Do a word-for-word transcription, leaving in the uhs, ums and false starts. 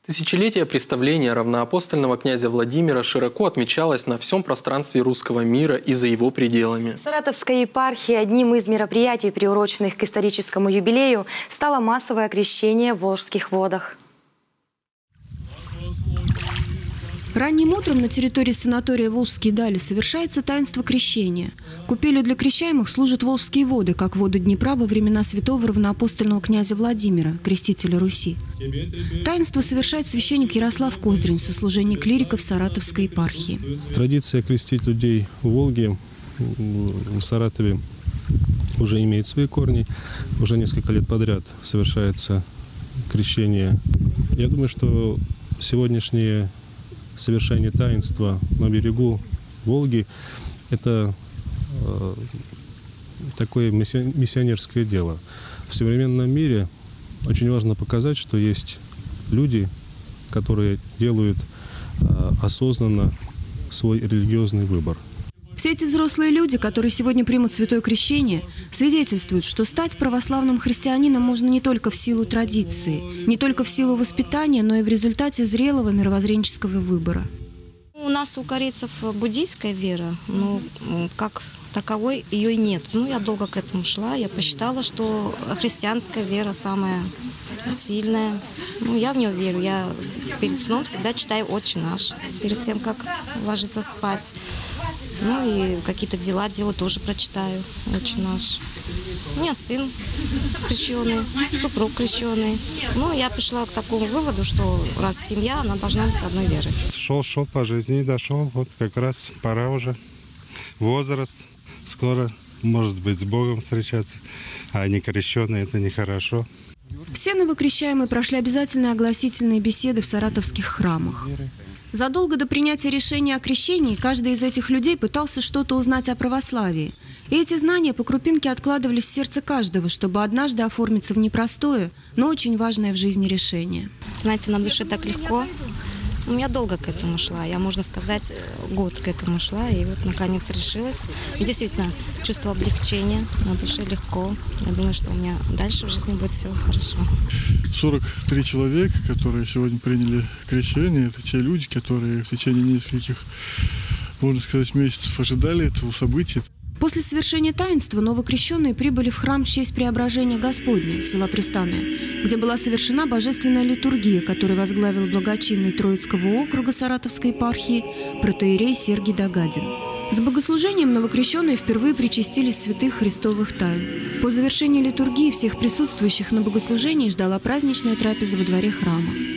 Тысячелетие представления равноапостольного князя Владимира широко отмечалось на всем пространстве русского мира и за его пределами. В Саратовской епархии одним из мероприятий, приуроченных к историческому юбилею, стало массовое крещение в Волжских водах. Ранним утром на территории санатория «Волжские дали» совершается таинство крещения. Купелью для крещаемых служат Волжские воды, как воды Днепра во времена святого равноапостольного князя Владимира, крестителя Руси. Таинство совершает священник Ярослав Коздрин в сослужении клириков Саратовской епархии. Традиция крестить людей в Волге, в Саратове, уже имеет свои корни. Уже несколько лет подряд совершается крещение. Я думаю, что сегодняшнее совершение таинства на берегу Волги – это э, такое миссионерское дело. В современном мире очень важно показать, что есть люди, которые делают э, осознанно свой религиозный выбор. Все эти взрослые люди, которые сегодня примут святое крещение, свидетельствуют, что стать православным христианином можно не только в силу традиции, не только в силу воспитания, но и в результате зрелого мировоззренческого выбора. У нас у корейцев буддийская вера, но как таковой ее и нет. Ну, я долго к этому шла, я посчитала, что христианская вера самая сильная. Ну, я в нее верю. Я перед сном всегда читаю «Отче наш», перед тем, как ложиться спать. Ну и какие-то дела делаю, тоже прочитаю «Отче наш». У меня сын крещеный, супруг крещеный. Ну, я пришла к такому выводу, что раз семья, она должна быть с одной верой. Шел, шел по жизни и дошел. Вот как раз пора уже. Возраст. Скоро, может быть, с Богом встречаться. А не крещеные – это нехорошо. Все новокрещаемые прошли обязательные огласительные беседы в саратовских храмах. Задолго до принятия решения о крещении каждый из этих людей пытался что-то узнать о православии. И эти знания по крупинке откладывались в сердце каждого, чтобы однажды оформиться в непростое, но очень важное в жизни решение. Знаете, на душе так легко. Ну, я долго к этому шла. Я, можно сказать, год к этому шла. И вот, наконец, решилась. И действительно, чувство облегчения. На душе легко. Я думаю, что у меня дальше в жизни будет все хорошо. сорок три человека, которые сегодня приняли крещение, это те люди, которые в течение нескольких, можно сказать, месяцев ожидали этого события. После совершения таинства новокрещенные прибыли в храм в честь Преображения Господня, села Пристанное, где была совершена божественная литургия, которую возглавил благочинный Троицкого округа Саратовской епархии протоиерей Сергий Дагадин. С богослужением новокрещенные впервые причастились святых христовых тайн. По завершении литургии всех присутствующих на богослужении ждала праздничная трапеза во дворе храма.